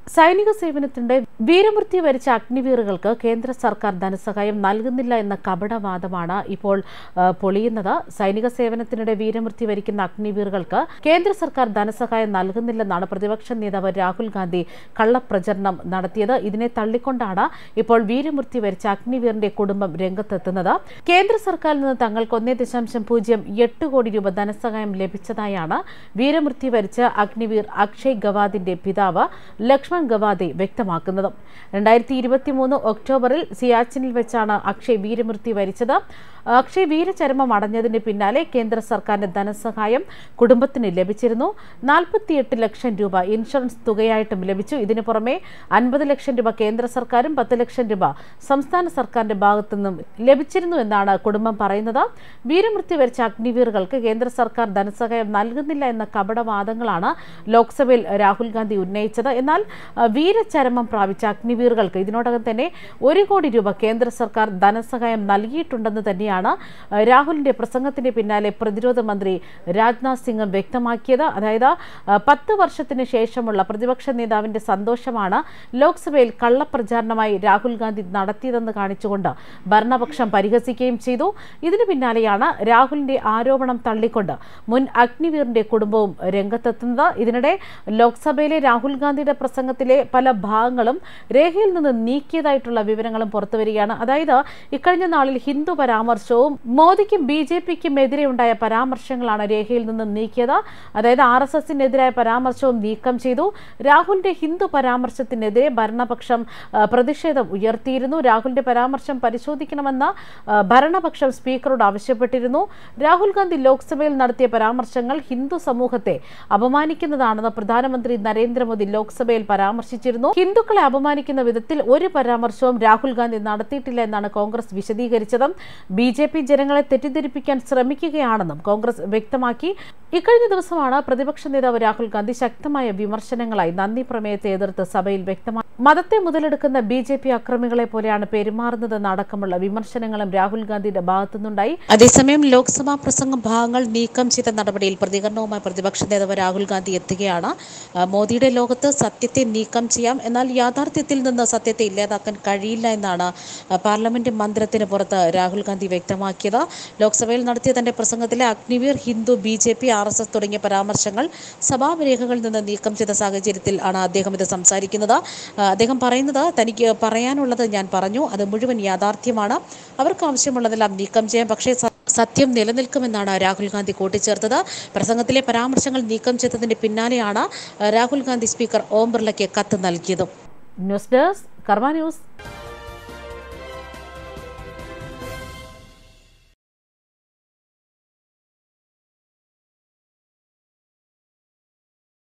സൈനിക സേവനത്തിന്റെ വീരമൃത്യു വരിച്ച അഗ്നിവീറുകൾക്ക് കേന്ദ്ര സർക്കാർ ധനസഹായം നൽകുന്നില്ല എന്ന കപടവാദമാണ് ഇപ്പോൾ പൊളിയുന്നത്. സൈനിക സേവനത്തിനിടെ വീരമൃത്യു വരിക്കുന്ന അഗ്നിവീറുകൾക്ക് കേന്ദ്ര സർക്കാർ ധനസഹായം നൽകുന്നില്ലെന്നാണ് പ്രതിപക്ഷ നേതാവ് രാഹുൽ ഗാന്ധി കള്ളപ്രചരണം നടത്തിയത്. ഇതിനെ തള്ളിക്കൊണ്ടാണ് ഇപ്പോൾ വീരമൃത്യു വരിച്ച അഗ്നിവീറിന്റെ കുടുംബം രംഗത്തെത്തുന്നത്. കേന്ദ്ര സർക്കാരിൽ നിന്ന് തങ്ങൾക്ക് 1.08 കോടി രൂപ ധനസഹായം ലഭിച്ചതായാണ് വീരമൃത്യു വരിച്ച അഗ്നിവീർ അക്ഷയ് ഗവാദിന്റെ പിതാവ് ലക്ഷ്മൺ ഗവാദി വ്യക്തമാക്കുന്നത്. 2023 ഒക്ടോബറിൽ സിയാച്ചിനിൽ വെച്ചാണ് അക്ഷയ് വീരമൃത്യു വരിച്ചത്. അക്ഷയ് വീരചരമം അടഞ്ഞതിന് പിന്നാലെ കേന്ദ്ര സർക്കാരിന്റെ ധനസഹായം കുടുംബത്തിന് ലഭിച്ചിരുന്നു. 48 ലക്ഷം രൂപ ഇൻഷുറൻസ് തുകയായിട്ടും ലഭിച്ചു. ഇതിനു പുറമെ 50 ലക്ഷം രൂപ കേന്ദ്ര സർക്കാരും 10 ലക്ഷം രൂപ സംസ്ഥാന സർക്കാരിന്റെ ഭാഗത്തുനിന്നും ലഭിച്ചിരുന്നു എന്നാണ് കുടുംബം പറയുന്നത്. വീരമൃത്യു വരിച്ച അഗ്നിവീറുകൾക്ക് കേന്ദ്ര സർക്കാർ ധനസഹായം നൽകുന്നില്ല എന്ന കപടവാദങ്ങളാണ് ലോക്സഭയിൽ രാഹുൽ ഗാന്ധി ഉന്നയിച്ചത്. എന്നാൽ വീരചരമം പ്രാപിച്ച അഗ്നിവീറുകൾക്ക് ഇതിനോടകം തന്നെ 1 കോടി രൂപ കേന്ദ്ര സർക്കാർ ധനസഹായം നൽകിയിട്ടുണ്ടെന്ന് തന്നെയാണ് രാഹുലിന്റെ പ്രസംഗത്തിന്റെ പിന്നാലെ പ്രതിരോധ മന്ത്രി രാജ്നാഥ് സിംഗ് വ്യക്തമാക്കിയത്. അതായത് 10 വർഷത്തിന് ശേഷമുള്ള പ്രതിപക്ഷ നേതാവിന്റെ സന്തോഷമാണ് ലോക്സഭയിൽ കള്ളപ്രചാരണമായി രാഹുൽ ഗാന്ധി നടത്തിയതെന്ന് കാണിച്ചുകൊണ്ട് ഭരണപക്ഷം പരിഹസിക്കുകയും ചെയ്തു. ഇതിനു പിന്നാലെയാണ് രാഹുലിന്റെ ആരോപണം തള്ളിക്കൊണ്ട് മുൻ അഗ്നിവീറിന്റെ കുടുംബവും രംഗത്തെത്തുന്നത്. ഇതിനിടെ ലോക്സഭയിലെ രാഹുൽ ഗാന്ധിയുടെ പ്രസംഗത്തിലെ പല ഭാഗങ്ങളും രേഖയിൽ നിന്ന് നീക്കിയതായിട്ടുള്ള വിവരങ്ങളും പുറത്തുവരികയാണ്. അതായത് ഇക്കഴിഞ്ഞ നാളിൽ ഹിന്ദു പരാമർശവും മോദിക്കും BJPക്കും എതിരെ ഉണ്ടായ പരാമർശങ്ങളാണ് രേഖയിൽ നിന്ന് നീക്കിയത്. അതായത് RSSനെതിരായ പരാമർശവും നീക്കം ചെയ്തു. രാഹുലിന്റെ ഹിന്ദു പരാമർശത്തിനെതിരെ ഭരണപക്ഷം പ്രതിഷേധം ഉയർത്തിയിരുന്നു. രാഹുലിന്റെ പരാമർശം പരിശോധിക്കണമെന്ന് ഭരണപക്ഷം സ്പീക്കറോട് ആവശ്യപ്പെട്ടിരുന്നു. രാഹുൽ ഗാന്ധി ലോക്സഭയിൽ നടത്തിയ പരാമർശങ്ങൾ ഹിന്ദു സമൂഹത്തെ അപമാനിക്കുന്നതാണെന്ന് പ്രധാനമന്ത്രി നരേന്ദ്രമോദി ലോക്സഭയിൽ പരാമർശിച്ചിരുന്നു. ഹിന്ദുക്കളെ അപമാനിക്കുന്ന വിധത്തിൽ ഒരു പരാമർശവും രാഹുൽ ഗാന്ധി നടത്തിയിട്ടില്ല എന്നാണ് കോൺഗ്രസ് വിശദീകരിച്ചത്. BJP ജനങ്ങളെ തെറ്റിദ്ധരിപ്പിക്കാൻ ശ്രമിക്കുകയാണെന്നും കോൺഗ്രസ് വ്യക്തമാക്കി. ഇക്കഴിഞ്ഞ ദിവസമാണ് പ്രതിപക്ഷ നേതാവ് രാഹുൽ ഗാന്ധി ശക്തമായ വിമർശനങ്ങളായി നന്ദി പ്രമേയത്തെ എതിർത്ത് സഭയിൽ വ്യക്തമാക്കി. മതത്തെ മുതലെടുക്കുന്ന BJP അക്രമികളെ പോലെയാണ് പെരുമാറുന്നതെന്ന് അടക്കമുള്ള വിമർശനങ്ങളും രാഹുൽ ഗാന്ധിയുടെ ഭാഗത്തുനിന്നുണ്ടായി. അതേസമയം ലോക്സഭാ പ്രസംഗ ഭാഗങ്ങൾ നീക്കം ചെയ്ത നടപടിയിൽ പ്രതികരണവുമായി പ്രതിപക്ഷ നേതാവ് രാഹുൽ ഗാന്ധി എത്തുകയാണ്. മോദിയുടെ ലോകത്ത് സത്യത്തെ നീക്കം ചെയ്യാം, എന്നാൽ യാഥാർത്ഥ്യത്തിൽ നിന്ന് സത്യത്തെ ഇല്ലാതാക്കാൻ കഴിയില്ല എന്നാണ് പാർലമെന്റ് മന്ദിരത്തിന് പുറത്ത് രാഹുൽ ഗാന്ധി വ്യക്തമാക്കിയത്. ലോക്സഭയിൽ നടത്തിയ തന്റെ പ്രസംഗത്തിലെ അഗ്നിവീർ, ഹിന്ദു, BJP, RSS തുടങ്ങിയ പരാമർശങ്ങൾ സഭാരേഖകളിൽ നിന്ന് നീക്കം ചെയ്ത സാഹചര്യത്തിൽ ആണ് അദ്ദേഹം ഇത് സംസാരിക്കുന്നത്. അദ്ദേഹം പറയുന്നത്, തനിക്ക് പറയാനുള്ളത് ഞാൻ പറഞ്ഞു, അത് മുഴുവൻ യാഥാർത്ഥ്യമാണ്, അവർക്ക് ആവശ്യമുള്ളതെല്ലാം നീക്കം ചെയ്യാം, പക്ഷേ സത്യം നിലനിൽക്കുമെന്നാണ് രാഹുൽ ഗാന്ധി കൂട്ടിച്ചേർത്തത്. പ്രസംഗത്തിലെ പരാമർശങ്ങൾ നീക്കം ചെയ്തതിന്റെ പിന്നാലെയാണ് രാഹുൽ ഗാന്ധി സ്പീക്കർ ഓം ബിർളയ്ക്ക് കത്ത് നൽകിയത്. News desk Karma news.